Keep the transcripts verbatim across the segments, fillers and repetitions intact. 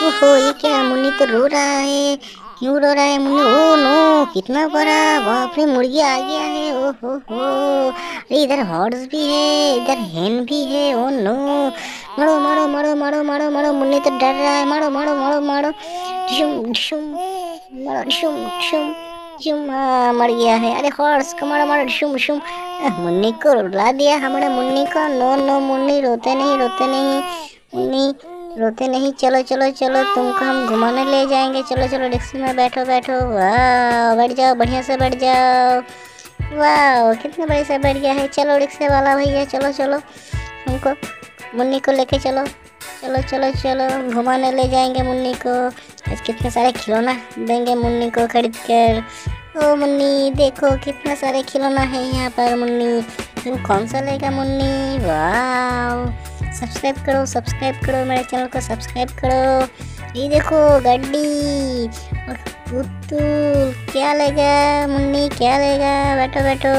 ओहो, ये क्या? मुन्नी तो रो रहा है। क्यों रो रहा है मुन्नी? ओ नो, कितना बड़ा! बाप रे, मुर्गी आ गया है। ओहो हो, अरे इधर हॉर्स भी है, इधर हेन भी है। ओ नो, मारो मारो मारो मारो मारो मारो, मुन्नी तो डर रहा है। मारो मारो मारो मारो, डिशुम डिशुम, मारो डिशुम डिशुम डिशुम। आ, मर गया है। अरे हॉर्स को मारो मारो, डिशुम डिशुम। आह, मुन्नी को रुला दिया हमारे मुन्नी को। नो नो मुन्नी, रोते नहीं रोते नहीं मुन्नी, रोते नहीं। चलो चलो चलो, तुमको हम घुमाने ले जाएंगे। चलो चलो, रिक्शे में बैठो बैठो। वाह, बैठ जाओ, बढ़िया से बैठ जाओ। वाह, कितने बड़े से बैठ गया है। चलो रिक्शे वाला भैया, चलो चलो, हमको मुन्नी को लेके चलो। चलो चलो चलो, घुमाने ले जाएंगे मुन्नी को। आज कितने सारे खिलौना देंगे मुन्नी को खरीद कर। ओ मुन्नी, देखो कितना सारे खिलौना है यहाँ पर। मुन्नी, तुम कौन सा लेगा मुन्नी? वाह, सब्सक्राइब करो सब्सक्राइब करो, मेरे चैनल को सब्सक्राइब करो। ये देखो गड्डी और पुतुल। क्या लेगा मुन्नी, क्या लेगा? बैठो बैठो।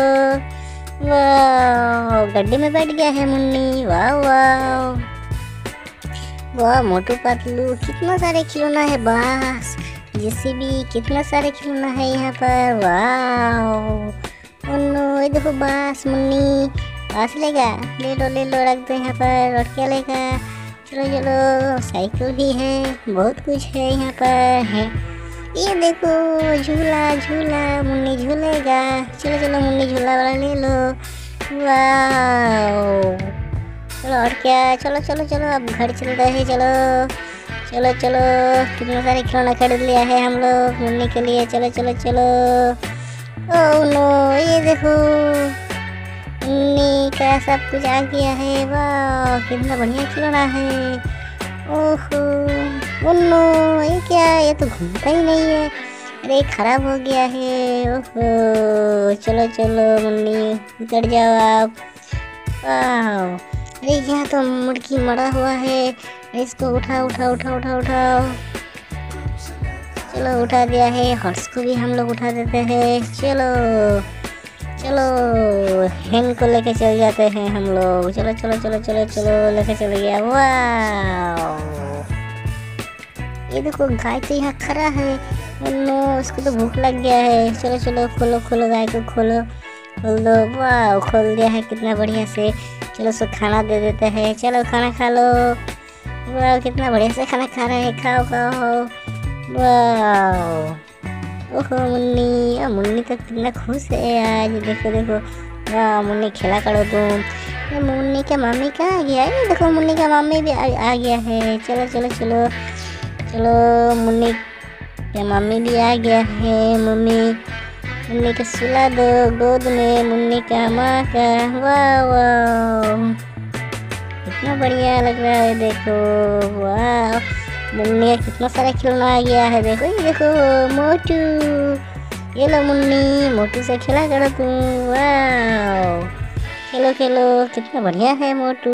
वाह, गड्डी में बैठ गया है मुन्नी। वाह वाह वाह, मोटू पतलू, कितना सारे खिलौना है। बस जेसीबी, कितना सारे खिलौना है यहाँ पर। वाह, ओनो, ये देखो बस मुन्नी, बस लेगा? ले लो ले लो, रख दो यहाँ पर। और क्या लेगा? चलो चलो, साइकिल भी है, बहुत कुछ है यहाँ पर है। ये देखो झूला झूला, मुन्नी झूलेगा। चलो चलो मुन्नी, झूला वाला ले लो। वाह, चलो और क्या, चलो चलो चलो, अब घर चलते हैं। चलो चलो चलो, कितने सारे खिलौना खरीद लिया है हम लोग मुन्नी के लिए। चलो चलो चलो। ओह नो, ये देखो मुन्नी का सब कुछ आ गया है। वाह, कितना बढ़िया खिलौना है। ओहो, मुन्नू, ये क्या? ये तो घूमता ही नहीं है। अरे खराब हो गया है। ओहो, चलो चलो मुन्नी, उतर जाओ आप। वाह, अरे यहाँ तो मुर्गी मरा हुआ है। इसको उठा उठा उठा उठा उठाओ। चलो उठा दिया है। हॉर्स को भी हम लोग उठा देते हैं। चलो चलो, हेन को लेके चल जाते हैं हम लोग। चलो चलो चलो चलो चलो, लेके चले गया। वाह, ये देखो गाय तो यहाँ खड़ा है। नो, उसको तो भूख लग गया है। चलो चलो, खोलो खोलो, गाय को खोलो, खोल दो। वाह, खोल दिया है कितना बढ़िया से। चलो उसको खाना दे देते हैं। चलो खाना खा लो। वाह, कितना बढ़िया से खाना खा रहे हैं। खाओ खाओ। वाह, ओहो मुन्नी, आ, मुन्नी तो कितना खुश है आज। देखो देखो, वाह मुन्नी, खेला करो तुम। ये मुन्नी का मम्मी कहाँ आ गया है? देखो मुन्नी का मम्मी भी आ, आ गया है। चलो चलो चलो चलो, मुन्नी का मम्मी भी आ गया है। मम्मी, मुन्नी को सुला दो गोद में, मुन्नी का माँ का। वाह वाह, कितना बढ़िया लग रहा है। देखो, वाह, मुन्नी का कितना सारा खिलौना आ गया है। देखो ये देखो मोटू, ये लो मुन्नी, मोटू से खेला करो तुम। वाह, खेलो खेलो, कितना बढ़िया है मोटू।